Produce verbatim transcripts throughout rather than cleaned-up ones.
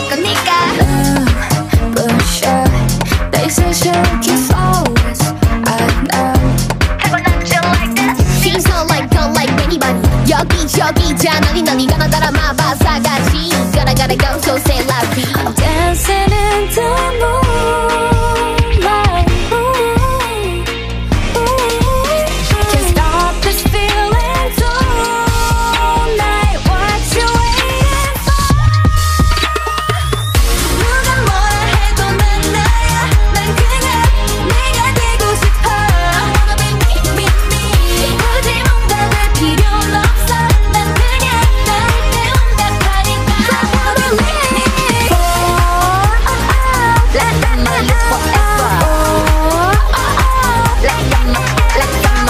할 거니까. But shy, they say she looking flawless. I know. Have a lunch like this. She's so like go like anybody. 여기 저기 자 너니 너니 가나 따라마 바사가지. Gotta gotta go so say la vie. I'm dancing in the moonlight. Ooh, ooh. Can't stop this feeling tonight. What you waiting for? 누가 뭐라 해도 난 나야. 난 그냥 내가 되고 싶어. I wanna be me, me, me. 굳이 뭔가 될 필요는 없어. 난 그냥 날 때운답하니까. I wanna be me. Let them live forever. Let them let them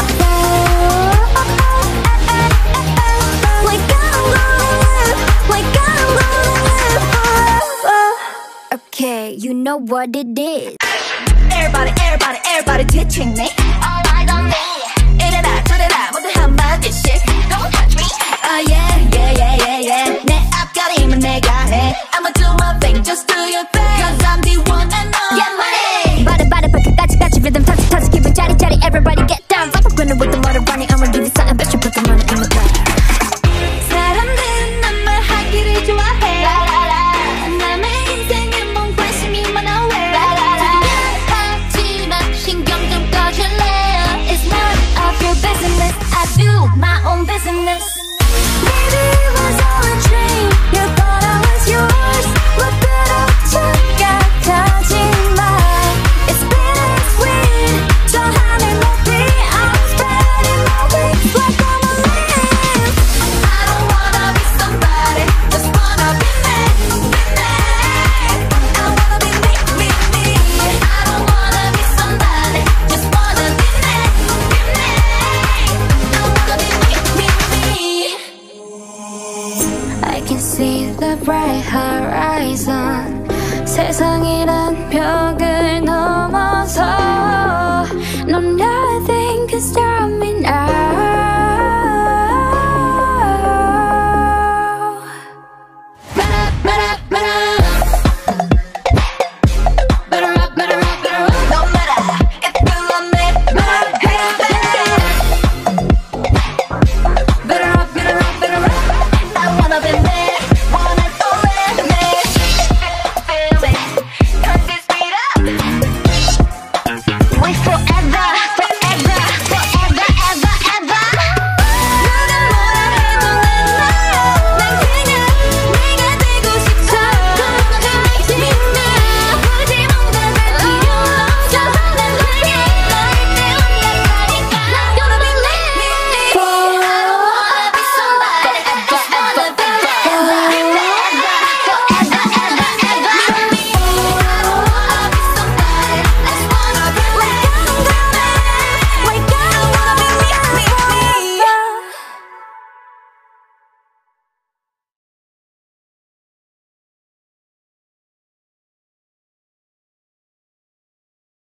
Like I'm gonna live, like I'm gonna live forever. Okay, you know what it is. Everybody, everybody, everybody teaching me. All eyes on me. 이래라 저래라 모두 한마디씩. Don't touch me. Oh yeah, yeah, yeah, yeah, yeah. 내 앞가림은 내가 해. I'ma do my thing, just do your thing. Cause I'm the one and only. Get money. Body, body, 끝까지 같이 rhythm touch, touch, 기분 짜릿짜릿. Everybody get down. Like I'm gonna with the motor running. I'ma give you something, bet you put the money in the bag. 사람들은 난 말하기를 좋아해. 남의 인생에 뭔 관심이 많아 왜. 하지만 신경 좀 꺼줄래. It's none of your business. I do my own business. Maybe it was all a dream. You thought I was yours. Look it up, 착각하지마. It's bittersweet. 저 하늘 높이 I'm spreading my wings like I'm alive. I don't wanna be somebody, just wanna be me, be me. I wanna be me, me, me. I don't wanna be somebody, just wanna be me, be me. I wanna be me, me, me. I can see the bright horizon. 세상이란